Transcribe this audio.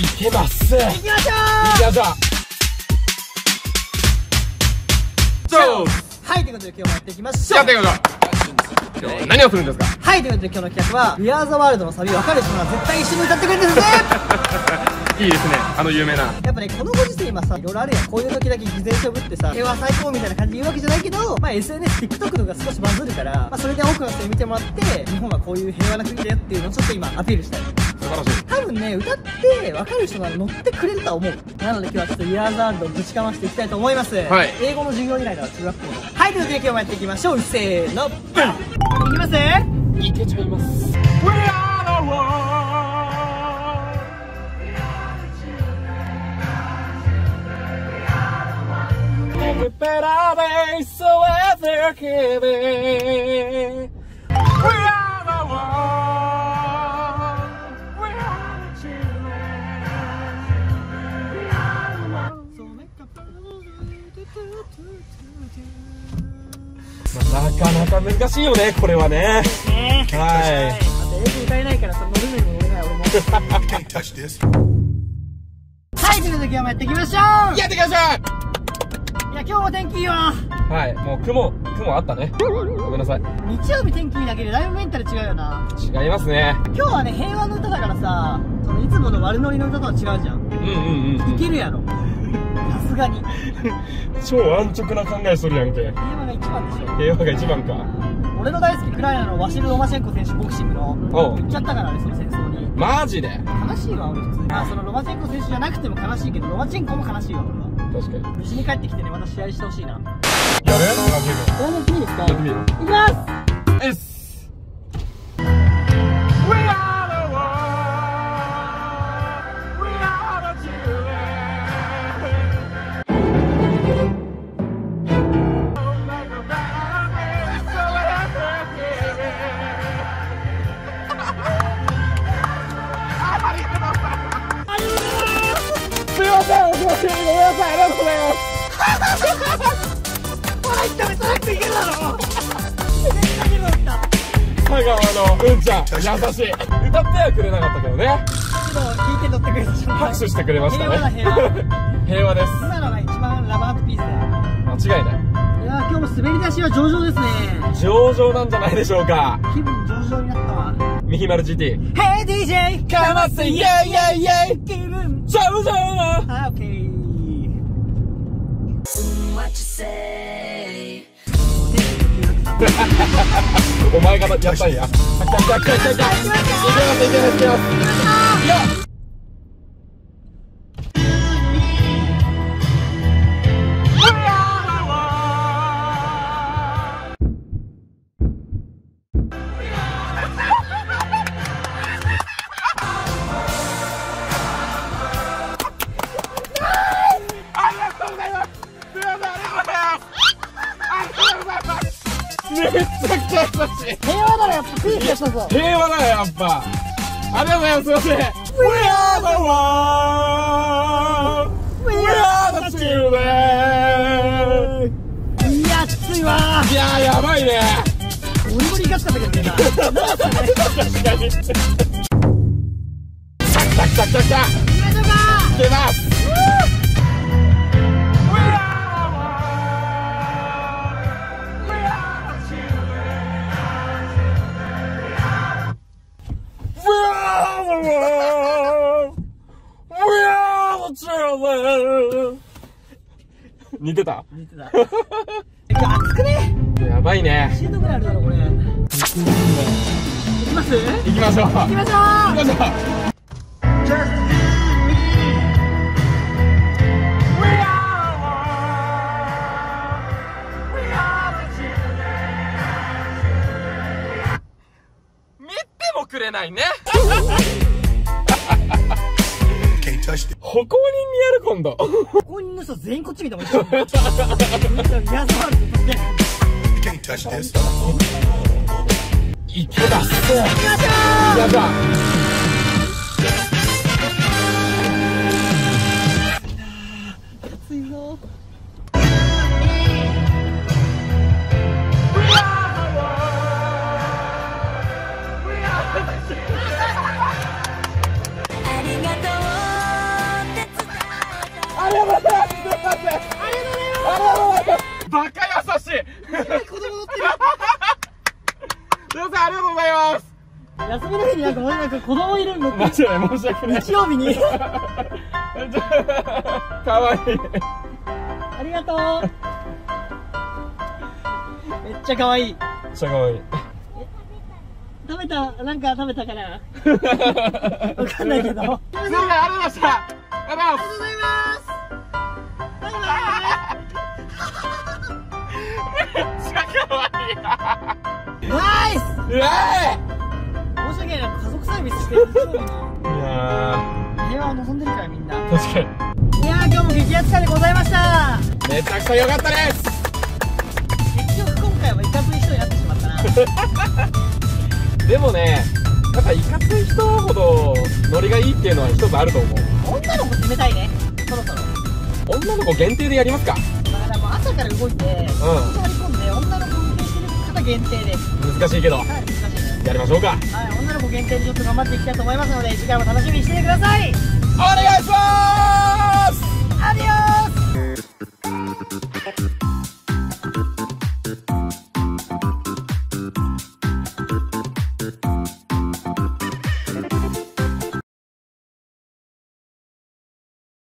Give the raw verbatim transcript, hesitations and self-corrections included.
けます。行きましょう。行きましょう。じゃあはい、ということで今日もやっていきましょう。やっていきましょう。今日は何をするんですか。はい、ということで今日の企画は We Are the World のサビ分かる人なら絶対一緒に歌ってくれるんですね。いいですね、あの有名な。やっぱね、このご時世今さ、いろいろあるやん。こういう時だけ偽善しゃぶってさ、平和最高みたいな感じで言うわけじゃないけど、まあ エスエヌエス、TikTok とか少しバズるから、まあそれで多くの人に見てもらって、日本はこういう平和な国だよっていうのをちょっと今アピールしたい。素晴らしい。多分ね、歌って分かる人なら乗ってくれるとは思う。なので今日はちょっと We Are the World をぶちかましていきたいと思います。はい。英語の授業以来だわ、中学校の。はい、ということで今日もやっていきましょう。せーの、ブン。いきますね。いけちゃいます。We are the world。A better day, so ever giving. We are the world. We are the children. We are the world. So make aまあ、なかなか難しいよね、これはね。ね、はい。あと英語歌えないからさ、乗るのにも乗れない俺も。はい、ということで今日もやっていきましょう。やっていきましょう。いや、今日も天気いいわ。はい、もう雲、雲あったね。ごめんなさい。日曜日天気いいだけでだいぶメンタル違うよな。違いますね。今日はね、平和の歌だからさ、そのいつもの悪ノリの歌とは違うじゃん。うんうんうん。いけるやろ。さすがに。超安直な考えするやんけ。平和が一番でしょ。平和が一番か。俺の大好きクライナのワシル・ロマチェンコ選手ボクシングの行っちゃったからね、その戦争に。マジで悲しいわ、俺普通に。まあそのロマチェンコ選手じゃなくても悲しいけど、ロマチェンコも悲しいわ、俺は。確かに。無事に帰ってきてね、また試合してほしいな。やる？やってみるか。やってみる。いきます。えっす。ごめんなさい、ありがとうございます。笑いっためたらくいけるだろ。佐川のうんちゃん、優しい。歌ってはくれなかったけどね。けど聞いて乗ってくれたし、拍手してくれましたね。平和だ、平和。平和です。今のが一番ラブハートピースだよ。間違いない。いやー、今日も滑り出しは上々ですね。上々なんじゃないでしょうか。気分上々になったわ。ミヒマル ジーティー。Hey ディージェー かませイェイイェイイェイ。気分上々。あ、オッケー。お前がやったんや。来た来た来た来た来た。いけますいけますいけます。めっちゃくちゃ優しい。平和だろ、やっぱピースやったぞ。平和だよ、やっぱ。ありがとうございます、すいません。We are the world. We are the children. いや、きついわ。いやー、やばいね。ゴリゴリガチだったけどね。確かに。来た来た来た来た。いけます。似てた？似てた。今日暑くね？やばいね。じゅうどぐらいあるだろこれ。行きます？行きましょう。行きましょう。行きましょう。見てもくれないね。歩行人にやる今度。歩行人の人全員こっち見てもいい。いけます。行きましょう。暑いぞ。ありがとう。 ます。ありがとうございます。バカ優しい。子供乗ってる。すいません、ありがとうございます。休みの日になんか俺なんか子供いるの。マジで申し訳ない。日曜日に。かわいい。ありがとう。めっちゃかわいい。めっちゃかわいい。食べた、なんか食べたかな。わかんないけど。すみません、ありがとうございました。ありがとうございます。バイバイ。めっちゃかわいい。ナイス。イエーイ。申し訳ないな、家族サービスしてる。いやー。平和を望んでるからみんな。確かに。いやー、今日も激アツ会でございました。めちゃくちゃ良かったです。結局今回はいかつい人になってしまったな。でもね、やっぱいかつい人ほどノリがいいっていうのは一つあると思う。女の子決めたいね、そろそろ。女の子限定でやりますか。だからもう朝から動いて、うん、張り込んで女の子運転してる方限定で。難しいけど、はい、難しいね。やりましょうか。はい、女の子限定でちょっと頑張っていきたいと思いますので、次回も楽しみにしててください。お願いします。